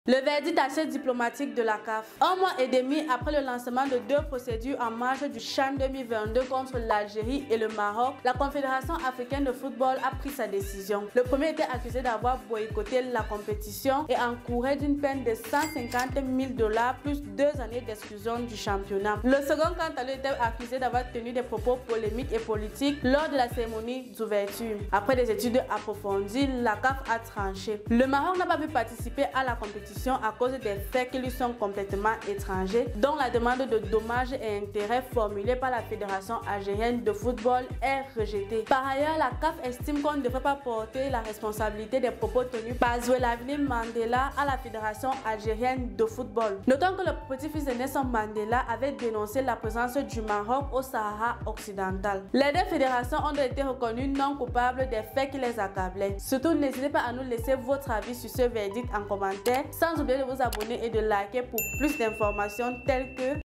Le verdict assez diplomatique de la CAF. Un mois et demi après le lancement de deux procédures en marge du CHAN 2022 contre l'Algérie et le Maroc, la Confédération africaine de football a pris sa décision. Le premier était accusé d'avoir boycotté la compétition et encourait d'une peine de 150 000 $ plus 2 années d'exclusion du championnat. Le second, quant à lui, était accusé d'avoir tenu des propos polémiques et politiques lors de la cérémonie d'ouverture. Après des études approfondies, la CAF a tranché. Le Maroc n'a pas pu participer à la compétition à cause des faits qui lui sont complètement étrangers, dont la demande de dommages et intérêts formulée par la Fédération algérienne de football est rejetée. Par ailleurs, la CAF estime qu'on ne devrait pas porter la responsabilité des propos tenus par Zouhelavni Mandela à la Fédération algérienne de football. Notons que le petit-fils de Nelson Mandela avait dénoncé la présence du Maroc au Sahara occidental. Les deux fédérations ont été reconnues non coupables des faits qui les accablaient. Surtout, n'hésitez pas à nous laisser votre avis sur ce verdict en commentaire, sans oublier de vous abonner et de liker pour plus d'informations telles que